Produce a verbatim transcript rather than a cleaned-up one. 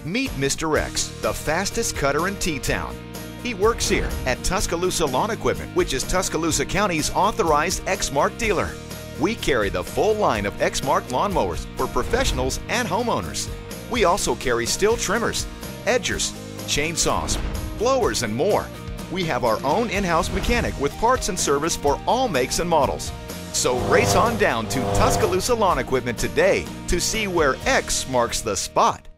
Meet Mister X, the fastest cutter in T-Town. He works here at Tuscaloosa Lawn Equipment, which is Tuscaloosa County's authorized ExMark dealer. We carry the full line of ExMark lawnmowers for professionals and homeowners. We also carry Stihl trimmers, edgers, chainsaws, blowers, and more. We have our own in-house mechanic with parts and service for all makes and models. So race on down to Tuscaloosa Lawn Equipment today to see where X marks the spot.